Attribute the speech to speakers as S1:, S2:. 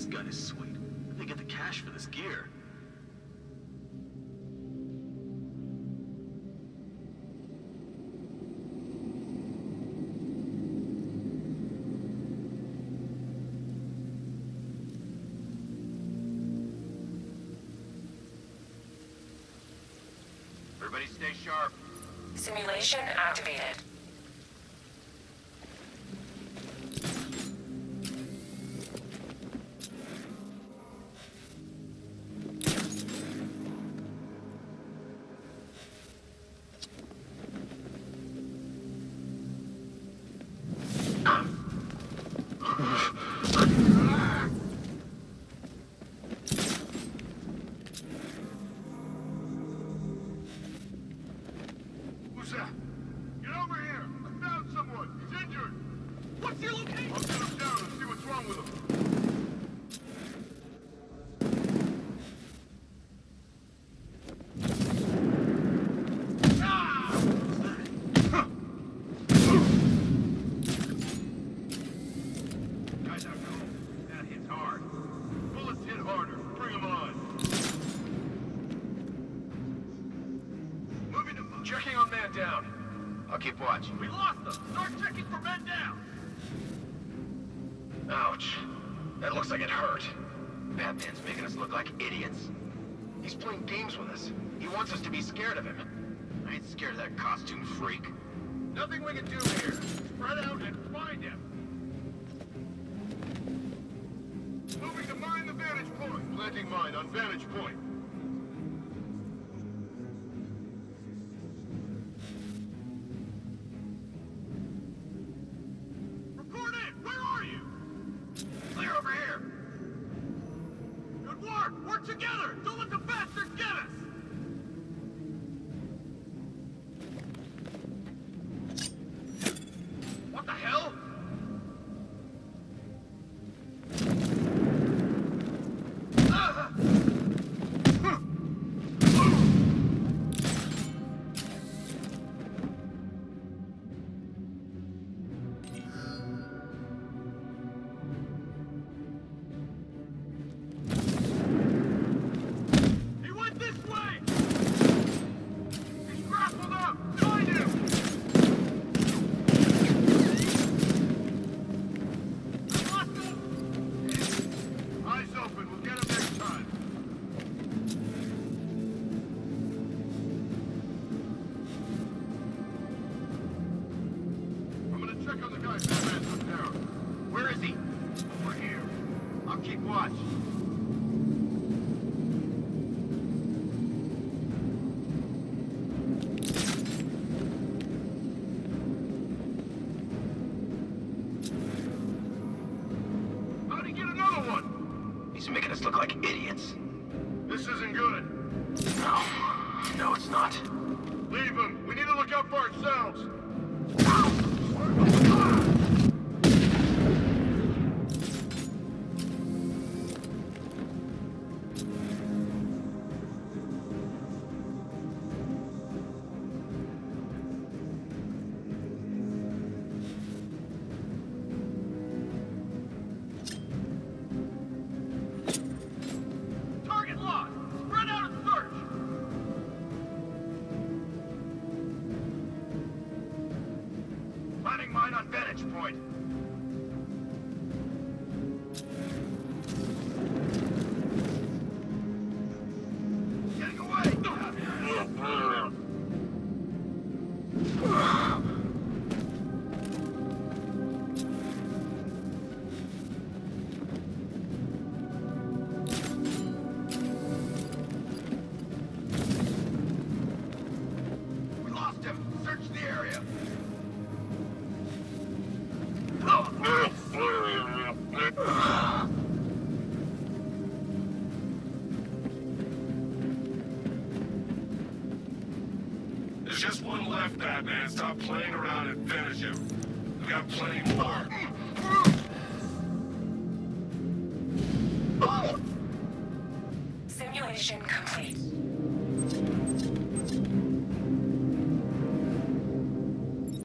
S1: gun is sweet. Where'd they get the cash for this gear?
S2: Everybody stay sharp.
S3: Simulation activated.
S2: Who's that? Get over here! I found someone! He's injured! What's your location? I'll get him down and see what's wrong with him. Guys out cold. That hits hard. Bullets hit harder. Bring him on. Moving to... Checking on man down. I'll keep watch. We lost them. Start checking for men down. Ouch. That looks like it hurt. Batman's making us look like idiots. He's playing games with us. He wants us to be scared of him. I ain't scared of that costume freak. Nothing we can do here. Spread out and find him. Moving to mine the vantage point. Planting mine on vantage point. Report in! Where are you? Clear over here. Good work! Work together! Don't let the bastards get us! What the hell? He went this way! He's grappled up! Find him! Lost him! Eyes open, we'll get him next time. I'm gonna check on the guy Batman took down. Where is he? Over here. I'll keep watch. How'd he get another one? He's making us look like idiots. This isn't good. No, it's not. Leave him. We need to look out for ourselves. Target lost. Spread out and search. Planting mine on vantage point. Getting away! We lost him! Search the area!
S4: There's just one left, Batman. Stop playing around and finish him. We got plenty more.
S3: Simulation complete.